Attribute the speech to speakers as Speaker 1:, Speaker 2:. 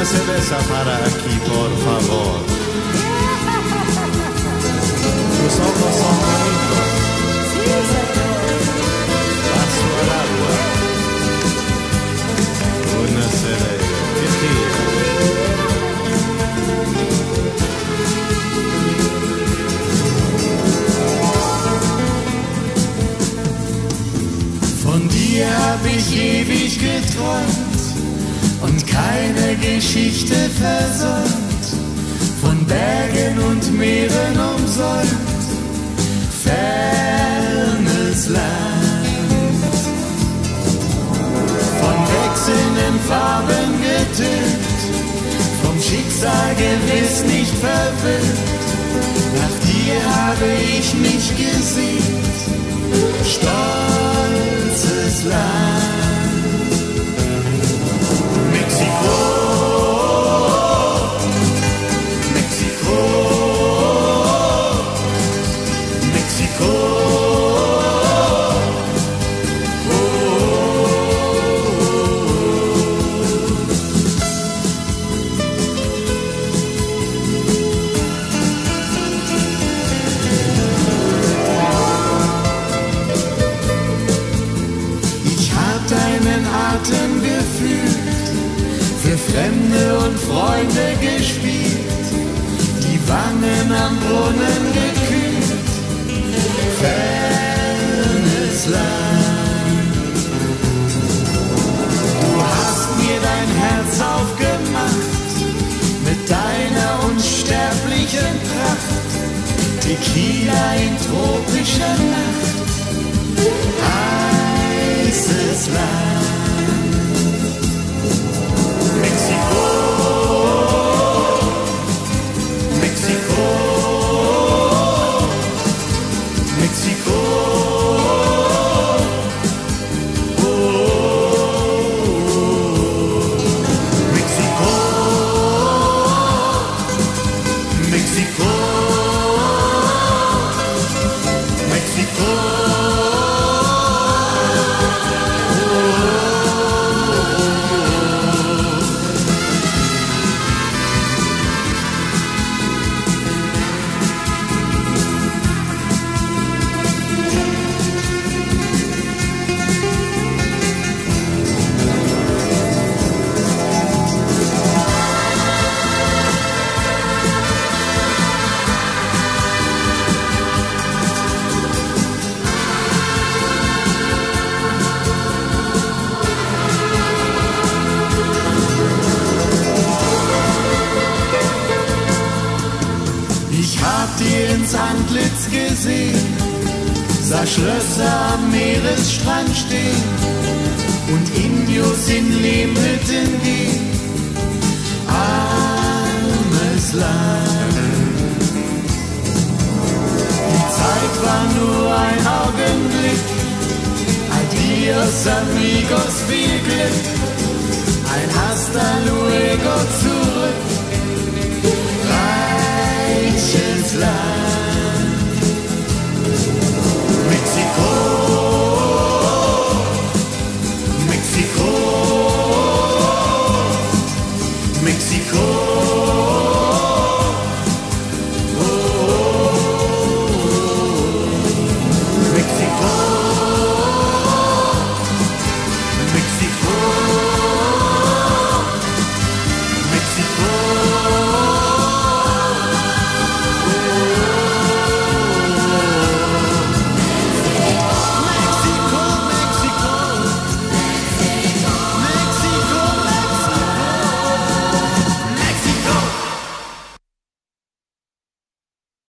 Speaker 1: cerveza para aquí, por favor. Tus ojos son bonitos.
Speaker 2: Sí, señor.
Speaker 1: Paso al agua. Una cerveza. Von dir hab ich ewig geträumt und keine Geschichte versäumt, von Bergen und Meeren umsäumt, fernes Land, von wechselnden Farben getönt, vom Schicksal gewiss nicht verwöhnt, nach dir habe ich mich gesehnt, stolzes Land. Mexiko, Mexiko, Mexiko. Atem gefühlt, für Fremde und Freunde gespielt, die Wangen am Brunnen gekühlt, fernes Land. Du hast mir dein Herz aufgemacht, mit deiner unsterblichen Pracht, Tequila in tropischer Nacht, heißes Land. Mexiko, Mexiko, Mexiko. Oh, Mexiko, Mexiko, Mexiko. Ins Antlitz gesehen, sah Schlösser am Meeresstrand stehen und Indios in Lehmhütten gehen. Armes Land. Die Zeit war nur ein Augenblick. Adios amigos, viel Glück. Ein Hasta luego zurück.